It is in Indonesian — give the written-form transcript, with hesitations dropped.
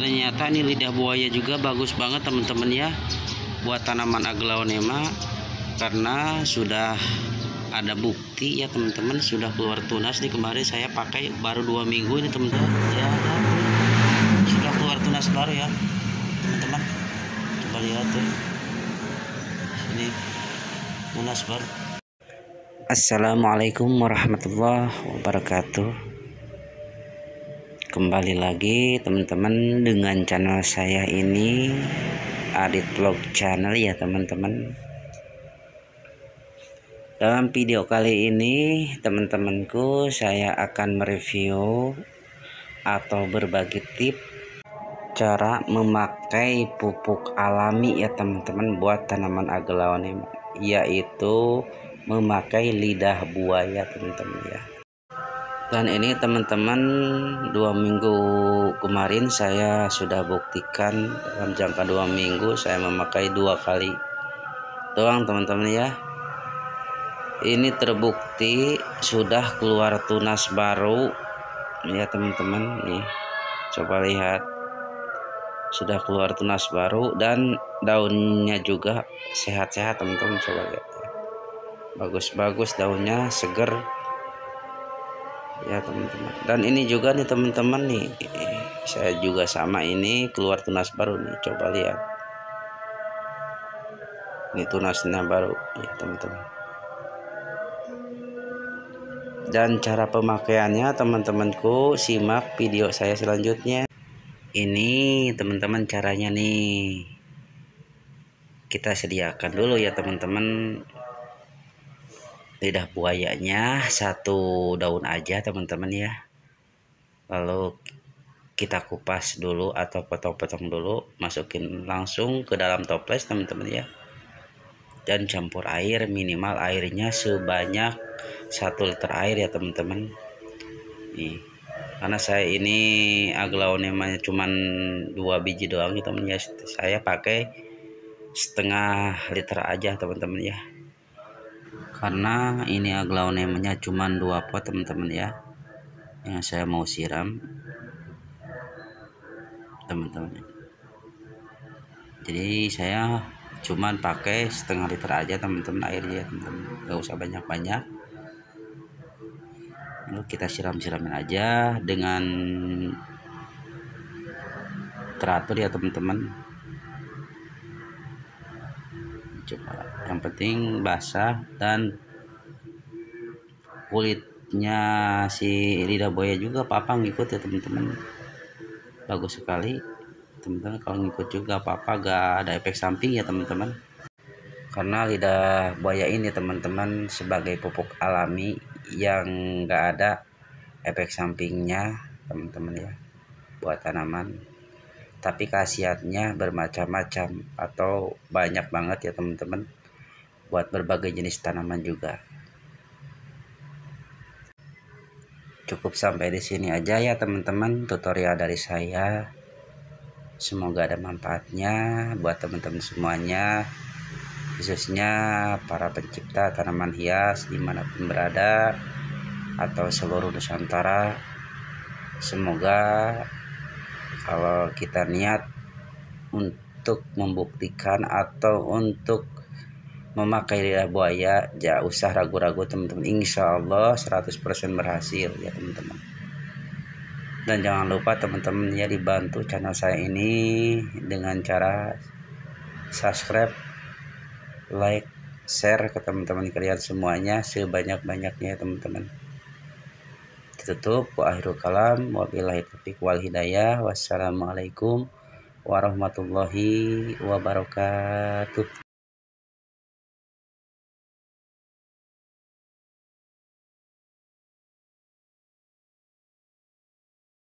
Ternyata ini lidah buaya juga bagus banget teman-teman ya, buat tanaman aglaonema, karena sudah ada bukti ya teman-teman, sudah keluar tunas nih. Kemarin saya pakai baru 2 minggu ini teman-teman ya, sudah keluar tunas baru ya teman-teman. Coba lihat tuh, ini tunas baru. Assalamualaikum warahmatullahi wabarakatuh. Kembali lagi teman-teman dengan channel saya ini, Adit Vlog Channel ya teman-teman. Dalam video kali ini teman-temanku, saya akan mereview atau berbagi tips cara memakai pupuk alami ya teman-teman buat tanaman aglaonema, yaitu memakai lidah buaya teman-teman ya. Dan ini teman-teman 2 minggu kemarin saya sudah buktikan, dalam jangka 2 minggu saya memakai 2 kali doang teman-teman ya. Ini terbukti sudah keluar tunas baru ya teman-teman nih, coba lihat, sudah keluar tunas baru dan daunnya juga sehat-sehat teman-teman. Coba lihat ya, bagus-bagus daunnya, seger ya teman-teman. Dan ini juga nih teman-teman nih, saya juga sama, ini keluar tunas baru nih, coba lihat, ini tunasnya baru ya teman-teman. Dan cara pemakaiannya teman-temanku, simak video saya selanjutnya. Ini teman-teman caranya nih, kita sediakan dulu ya teman-teman lidah buayanya, 1 daun aja teman-teman ya. Lalu kita kupas dulu atau potong-potong dulu, masukin langsung ke dalam toples teman-teman ya. Dan campur air, minimal airnya sebanyak 1 liter air ya teman-teman nih. Karena saya ini aglaonemanya cuman 2 biji doang ya teman ya, saya pakai setengah liter aja teman-teman ya, karena ini aglaonemanya cuman 2 pot teman-teman ya yang saya mau siram teman-teman. Jadi saya cuman pakai setengah liter aja teman-teman airnya ya teman-teman, gak usah banyak-banyak. Lalu kita siram-siramin aja dengan teratur ya teman-teman. Coba, yang penting basah dan kulitnya si lidah buaya juga papa ngikut ya teman-teman, bagus sekali teman-teman. Kalau ngikut juga apa-apa, gak ada efek samping ya teman-teman. Karena lidah buaya ini teman-teman sebagai pupuk alami yang gak ada efek sampingnya teman-teman ya buat tanaman. Tapi khasiatnya bermacam-macam atau banyak banget ya teman-teman, buat berbagai jenis tanaman juga. Cukup sampai di sini aja ya teman-teman tutorial dari saya. Semoga ada manfaatnya buat teman-teman semuanya, khususnya para pencipta tanaman hias dimanapun berada atau seluruh Nusantara. Semoga kalau kita niat untuk membuktikan atau untuk memakai lidah buaya, jangan usah ragu-ragu teman-teman, insya Allah 100% berhasil ya teman-teman. Dan jangan lupa teman-teman ya, dibantu channel saya ini dengan cara subscribe, like, share ke teman-teman kalian semuanya sebanyak-banyaknya ya teman-teman. Tutup, wa akhirul kalam, wabillahi taufiq wal hidayah. Wassalamualaikum warahmatullahi wabarakatuh.